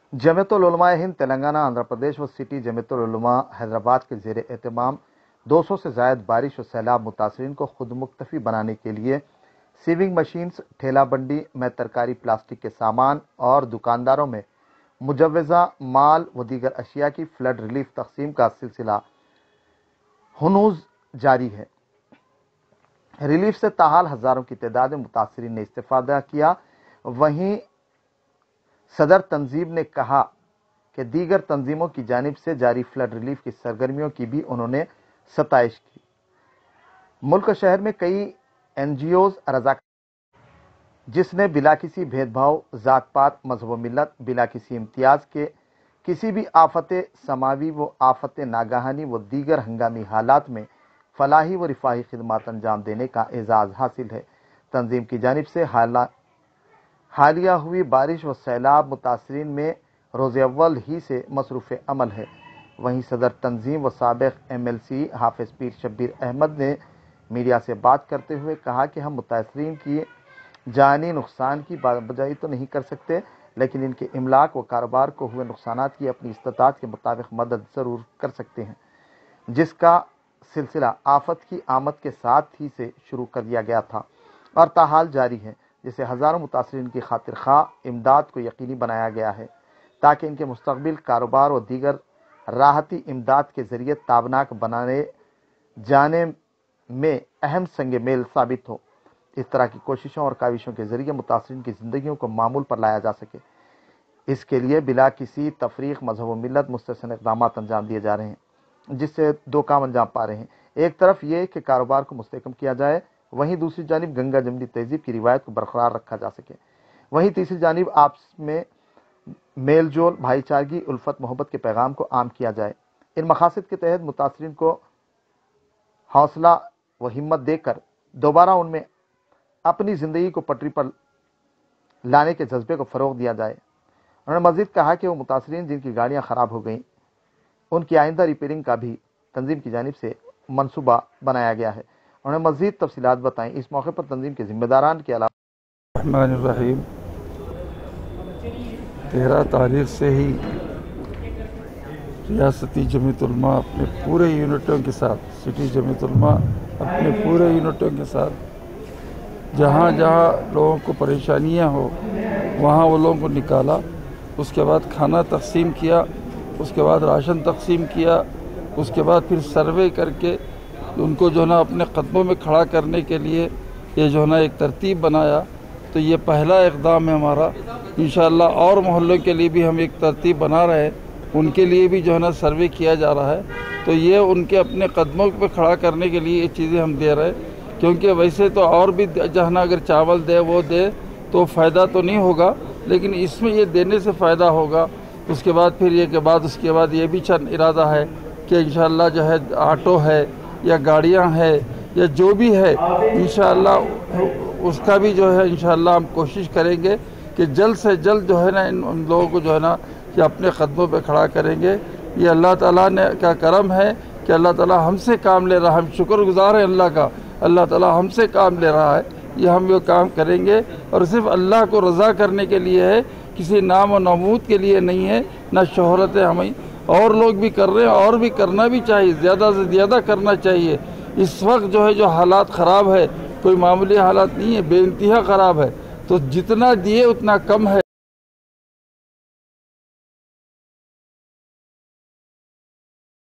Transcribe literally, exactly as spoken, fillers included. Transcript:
जमीयत उल-उलमा हिंद तेलंगाना, आंध्र प्रदेश व सिटी जमीयत उल-उलमा हैदराबाद के ज़ेर एहतमाम दो सौ से ज़ायद बारिश और सैलाब मुतासरीन को खुद मुक्तफी बनाने के लिए सीविंग मशीन्स, ठेला बंडी में तरकारी, प्लास्टिक के सामान और दुकानदारों में मुजव्वज़ा माल व दीगर अशिया की फ्लड रिलीफ तकसीम का सिलसिला हुनूज जारी है। रिलीफ से ताहाल हज़ारों की तादाद में मुतासरीन ने इस्तेफादा किया। वहीं सदर तंजीम ने कहा कि दीगर तंजीमों की जानिब से जारी फ्लड रिलीफ की सरगर्मियों की भी उन्होंने सताइश की। मुल्क शहर में कई एन जी ओज़ रज़ा जिसने बिला किसी भेदभाव, ज़ात पात, मजहब व मिलत, बिला किसी इम्तियाज़ के किसी भी आफत समावी व आफत नागहानी व दीगर हंगामी हालात में फलाही व रिफाही खिदमात अंजाम देने का एजाज़ हासिल है। तंजीम की जानिब से हाला हालिया हुई बारिश व सैलाब मुतासरीन में रोज़ अव्वल ही से मसरूफ़ अमल है। वहीं सदर तंजीम व साबिक़ एम एल सी हाफिज़ पीर शब्बीर अहमद ने मीडिया से बात करते हुए कहा कि हम मुतासरीन की जानी नुकसान की बजाई तो नहीं कर सकते, लेकिन इनके इमलाक व कारोबार को हुए नुकसानात की अपनी इस्तात के मुताबिक मदद ज़रूर कर सकते हैं, जिसका सिलसिला आफत की आमद के साथ ही से शुरू कर दिया गया था और ताहाल जारी है, जिसे हज़ारों मुतासरीन की खातिर खा इमदाद को यकीनी बनाया गया है ताकि इनके मुस्तकबिल कारोबार व दीगर राहती इमदाद के ज़रिए ताबनाक बनाने जाने में अहम संग मेल साबित हो। इस तरह की कोशिशों और काविशों के ज़रिए मुतासरीन की ज़िंदगियों को मामूल पर लाया जा सके, इसके लिए बिला किसी तफरीक, मजहब व मिलत मुस्तसन इक़दाम अंजाम दिए जा रहे हैं, जिससे दो काम अंजाम पा रहे हैं। एक तरफ ये कि कारोबार को मुस्तहकम किया जाए, वहीं दूसरी जानिब गंगा जमनी तहजीब की रिवायत को बरकरार रखा जा सके। वहीं तीसरी जानिब आपस में मेल जोल, भाईचारगी, उल्फत, मोहब्बत के पैगाम को आम किया जाए। इन मकासद के तहत मुतासरीन को हौसला व हिम्मत देकर दोबारा उनमें अपनी ज़िंदगी को पटरी पर लाने के जज्बे को फ़रोग़ दिया जाए। उन्होंने मज़ीद कहा कि वो मुतासरीन जिनकी गाड़ियाँ ख़राब हो गईं, उनकी आइंदा रिपेयरिंग का भी तंजीम की जानिब से मनसूबा बनाया गया है। उन्होंने मज़ीद तफसीलात बताई। इस मौके पर तंजीम के जिम्मेदारान के अलावा रहमानिर्रहीम तेरह तारीख से ही रियासती जमीयत उलमा अपने पूरे यूनिटों के साथ, सिटी जमीयत उलमा अपने पूरे यूनिटों के साथ जहाँ जहाँ लोगों को परेशानियाँ हो वहाँ वो लोगों को निकाला। उसके बाद खाना तकसीम किया, उसके बाद राशन तकसीम किया, उसके बाद फिर सर्वे करके उनको जो है ना अपने कदमों में खड़ा करने के लिए ये जो है ना एक तरतीब बनाया। तो ये पहला इक़दाम है हमारा। इंशाअल्लाह और मोहल्लों के लिए भी हम एक तरतीब बना रहे हैं, उनके लिए भी जो है ना सर्वे किया जा रहा है। तो ये उनके अपने कदमों पे खड़ा करने के लिए ये चीज़ें हम दे रहे हैं, क्योंकि वैसे तो और भी जहाँ अगर चावल दे वो दे तो फ़ायदा तो नहीं होगा, लेकिन इसमें ये देने से फ़ायदा होगा। उसके बाद फिर ये के बाद उसके बाद ये भी चंद इरादा है कि इंशाअल्लाह जो है ऑटो है या गाड़ियाँ है या जो भी है, इंशाअल्लाह उसका भी जो है इंशाअल्लाह हम कोशिश करेंगे कि जल्द से जल्द जो है ना इन उन लोगों को जो है ना कि अपने कदमों पे खड़ा करेंगे। ये अल्लाह ताला ने का करम है कि अल्लाह ताला हमसे काम ले रहा है। हम शुक्रगुज़ार हैं अल्लाह का, अल्लाह ताला हमसे काम ले रहा है। ये हम ये काम करेंगे और सिर्फ अल्लाह को रज़ा करने के लिए है, किसी नाम और नमूद के लिए नहीं है, ना शोहरत है हमें। और लोग भी कर रहे हैं और भी करना भी चाहिए, ज़्यादा से ज़्यादा करना चाहिए। इस वक्त जो है जो हालात ख़राब है, कोई मामूली हालात नहीं है, बेइंतहा ख़राब है, तो जितना दिए उतना कम है।